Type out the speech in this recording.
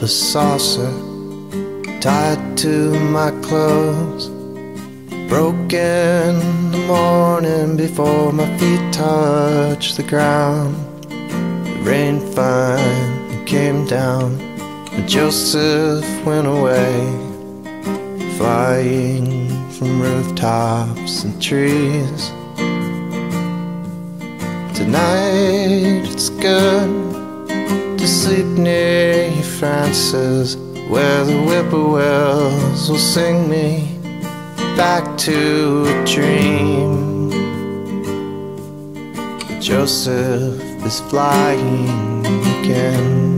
a saucer tied to my clothes. Broke in the morning before my feet touched the ground. The rain finally came down and Joseph went away, flying from rooftops and trees. Tonight it's good to sleep near you, Francis, where the whippoorwills will sing me back to a dream. Joseph is flying again.